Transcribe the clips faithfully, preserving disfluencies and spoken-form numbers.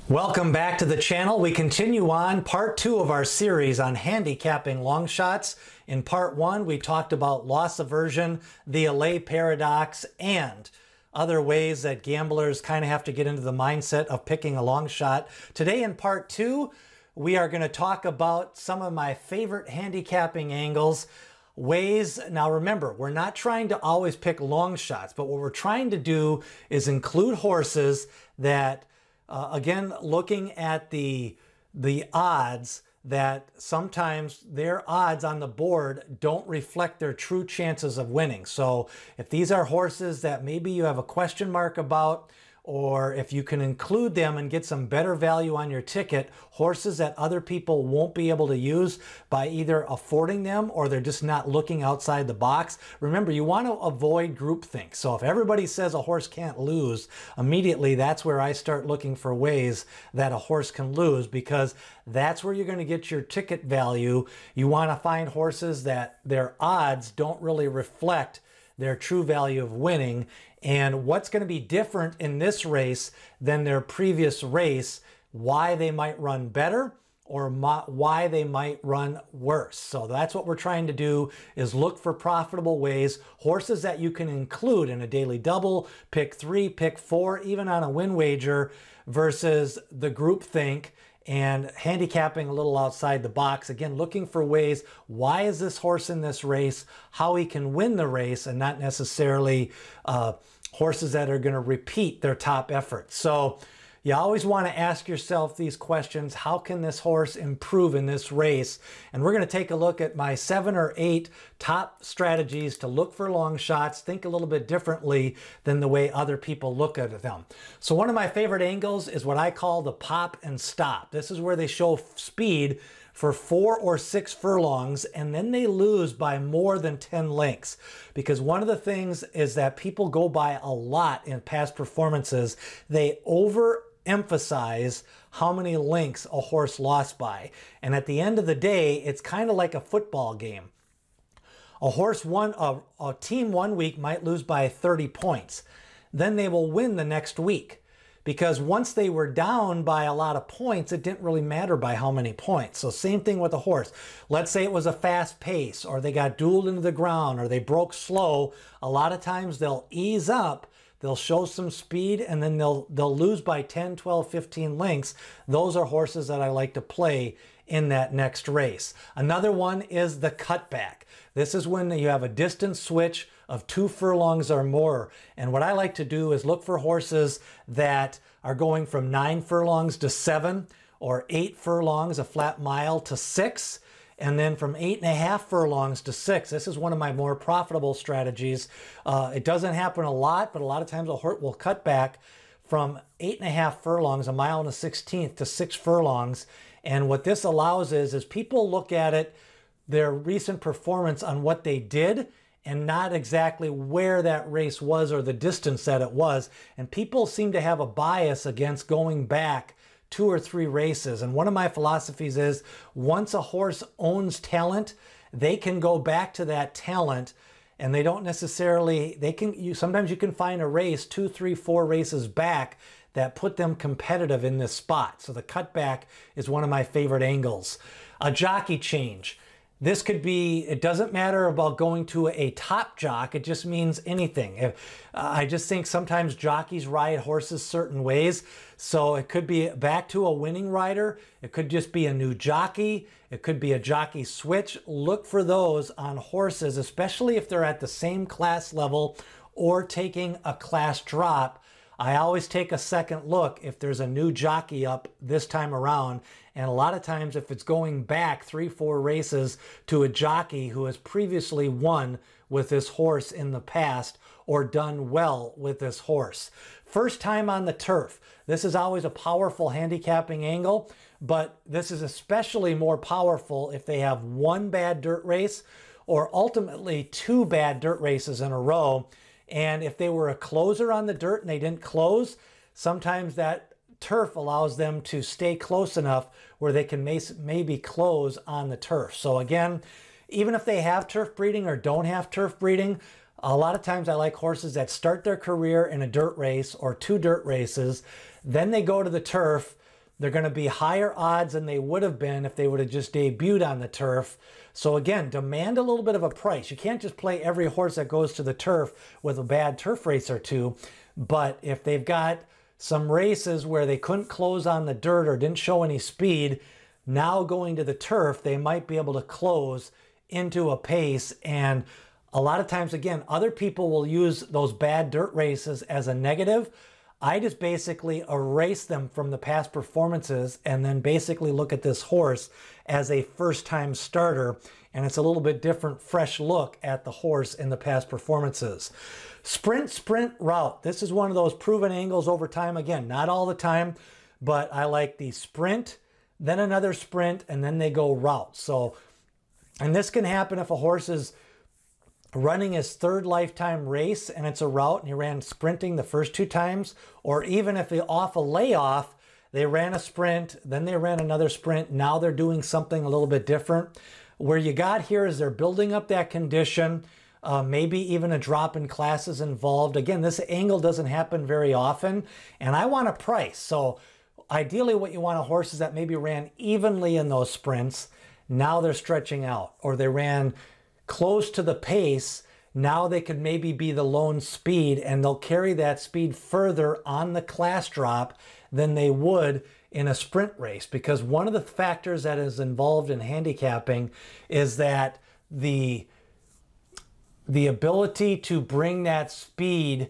Welcome back to the channel. We continue on part two of our series on handicapping long shots. In part one, we talked about loss aversion, the allay paradox, and other ways that gamblers kind of have to get into the mindset of picking a long shot. Today in part two, we are going to talk about some of my favorite handicapping angles, ways. Now remember, we're not trying to always pick long shots, but what we're trying to do is include horses that Uh, again, looking at the, the odds, that sometimes their odds on the board don't reflect their true chances of winning. So if these are horses that maybe you have a question mark about, or if you can include them and get some better value on your ticket, horses that other people won't be able to use by either affording them or they're just not looking outside the box. Remember, you want to avoid groupthink. So if everybody says a horse can't lose, immediately that's where I start looking for ways that a horse can lose, because that's where you're going to get your ticket value. You want to find horses that their odds don't really reflect their true value of winning, and what's going to be different in this race than their previous race, why they might run better or why they might run worse. So that's what we're trying to do, is look for profitable ways, horses that you can include in a daily double, pick three, pick four, even on a win wager, versus the group think and handicapping a little outside the box. Again, looking for ways, why is this horse in this race, how he can win the race, and not necessarily uh, horses that are going to repeat their top effort. So you always want to ask yourself these questions. How can this horse improve in this race? And we're going to take a look at my seven or eight top strategies to look for long shots, think a little bit differently than the way other people look at them. So one of my favorite angles is what I call the pop and stop. This is where they show speed for four or six furlongs, and then they lose by more than ten lengths. Because one of the things is that people go by a lot in past performances. They over emphasize how many lengths a horse lost by. And at the end of the day, it's kind of like a football game. A horse won, a, a team one week might lose by thirty points. Then they will win the next week. Because once they were down by a lot of points, it didn't really matter by how many points. So same thing with a horse. Let's say it was a fast pace, or they got dueled into the ground, or they broke slow. A lot of times they'll ease up, they'll show some speed, and then they'll they'll lose by ten, twelve, fifteen lengths. Those are horses that I like to play in that next race. Another one is the cutback. This is when you have a distance switch of two furlongs or more. And what I like to do is look for horses that are going from nine furlongs to seven, or eight furlongs, a flat mile, to six, and then from eight and a half furlongs to six. This is one of my more profitable strategies. Uh, it doesn't happen a lot, but a lot of times a horse will cut back from eight and a half furlongs, a mile and a sixteenth, to six furlongs. And what this allows is, is people look at it, their recent performance on what they did, and not exactly where that race was or the distance that it was. And people seem to have a bias against going back two or three races. And one of my philosophies is, once a horse owns talent, they can go back to that talent, and they don't necessarily, they can, you, sometimes you can find a race two, three, four races back that put them competitive in this spot. So the cutback is one of my favorite angles. A jockey change. This could be, it doesn't matter about going to a top jock, it just means anything. If, uh, I just think sometimes jockeys ride horses certain ways. So it could be back to a winning rider, it could just be a new jockey, it could be a jockey switch. Look for those on horses, especially if they're at the same class level or taking a class drop. I always take a second look if there's a new jockey up this time around. And a lot of times if it's going back three, four races to a jockey who has previously won with this horse in the past or done well with this horse. First time on the turf. This is always a powerful handicapping angle, but this is especially more powerful if they have one bad dirt race or ultimately two bad dirt races in a row. And if they were a closer on the dirt and they didn't close, sometimes that turf allows them to stay close enough where they can may, maybe close on the turf. So again, even if they have turf breeding or don't have turf breeding, a lot of times I like horses that start their career in a dirt race or two dirt races, then they go to the turf, they're going to be higher odds than they would have been if they would have just debuted on the turf. So again, demand a little bit of a price. You can't just play every horse that goes to the turf with a bad turf race or two. But if they've got some races where they couldn't close on the dirt or didn't show any speed, now going to the turf, they might be able to close into a pace. And a lot of times, again, other people will use those bad dirt races as a negative. I just basically erase them from the past performances and then basically look at this horse as a first-time starter, and it's a little bit different, fresh look at the horse in the past performances. Sprint, sprint, route. This is one of those proven angles over time. Again, not all the time, but I like the sprint, then another sprint, and then they go route. So, and this can happen if a horse is running his third lifetime race and it's a route and he ran sprinting the first two times, or even if he off a layoff, they ran a sprint, then they ran another sprint, now they're doing something a little bit different. Where you got here is they're building up that condition, uh, maybe even a drop in classes involved. Again, this angle doesn't happen very often, and I want a price. So ideally what you want a horse is that maybe ran evenly in those sprints, now they're stretching out, or they ran close to the pace, now they could maybe be the lone speed, and they'll carry that speed further on the class drop than they would in a sprint race. Because one of the factors that is involved in handicapping is that the, the ability to bring that speed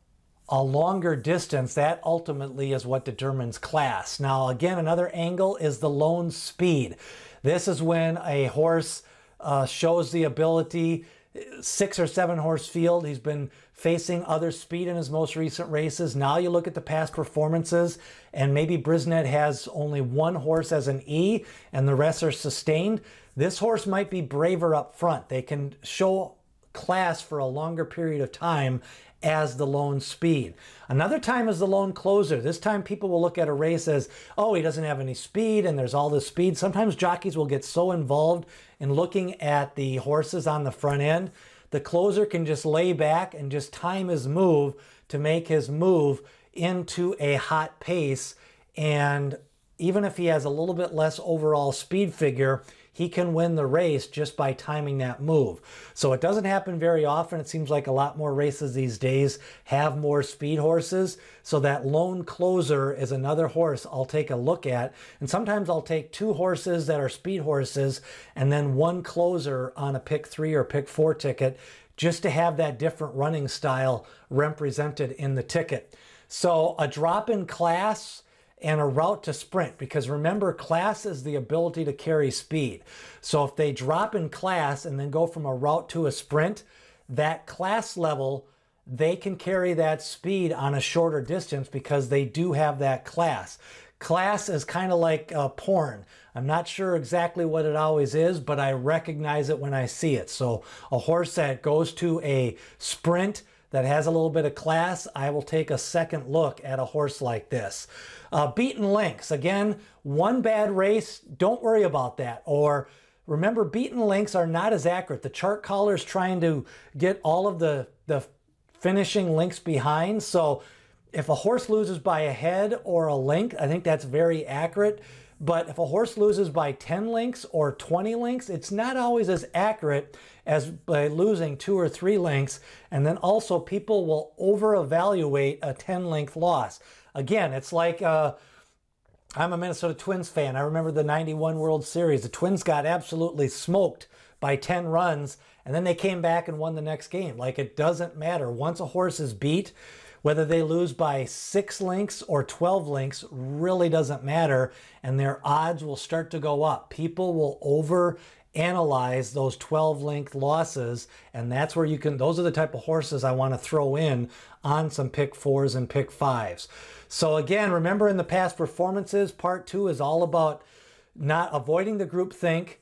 a longer distance, that ultimately is what determines class. Now, again, another angle is the lone speed. This is when a horse Uh, shows the ability, six or seven horse field. He's been facing other speed in his most recent races. Now you look at the past performances, and maybe Brisnet has only one horse as an E and the rest are sustained. This horse might be braver up front. They can show class for a longer period of time as the lone speed. Another time is the lone closer. This time people will look at a race as, oh, he doesn't have any speed and there's all this speed. Sometimes jockeys will get so involved in looking at the horses on the front end, the closer can just lay back and just time his move to make his move into a hot pace. And even if he has a little bit less overall speed figure, he can win the race just by timing that move. So it doesn't happen very often. It seems like a lot more races these days have more speed horses. So that lone closer is another horse I'll take a look at. And sometimes I'll take two horses that are speed horses and then one closer on a pick three or pick four ticket, just to have that different running style represented in the ticket. So a drop in class and a route to sprint, because remember, class is the ability to carry speed. So if they drop in class and then go from a route to a sprint, that class level, they can carry that speed on a shorter distance because they do have that class. Class is kind of like uh, porn. I'm not sure exactly what it always is, but I recognize it when I see it. So a horse that goes to a sprint that has a little bit of class, I will take a second look at a horse like this. Uh, beaten links, again, one bad race, don't worry about that. Or remember, beaten links are not as accurate. The chart caller is trying to get all of the, the finishing links behind. So if a horse loses by a head or a link, I think that's very accurate. But if a horse loses by ten links or twenty links, it's not always as accurate as by losing two or three links. And then also people will over-evaluate a ten length loss. Again, it's like, uh, I'm a Minnesota Twins fan. I remember the ninety-one World Series. The Twins got absolutely smoked by ten runs, and then they came back and won the next game. Like, it doesn't matter. Once a horse is beat, whether they lose by six links or twelve links really doesn't matter, and their odds will start to go up. People will over analyze those twelve length losses, and that's where you can, those are the type of horses I want to throw in on some pick fours and pick fives. So again, remember, in the past performances, part two is all about not avoiding the group think.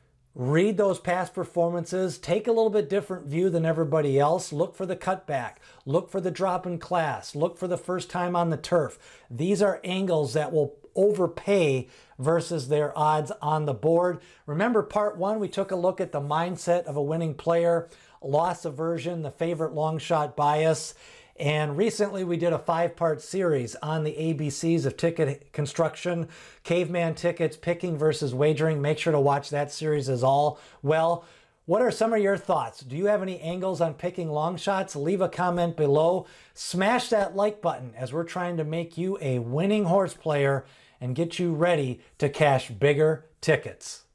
Read those past performances, take a little bit different view than everybody else. Look for the cutback, look for the drop in class, look for the first time on the turf. These are angles that will overpay versus their odds on the board. Remember, part one, we took a look at the mindset of a winning player, loss aversion, the favorite long shot bias. And recently we did a five-part series on the A B Cs of ticket construction, caveman tickets, picking versus wagering. Make sure to watch that series as all well. What are some of your thoughts? Do you have any angles on picking long shots? Leave a comment below. Smash that like button as we're trying to make you a winning horse player and get you ready to cash bigger tickets.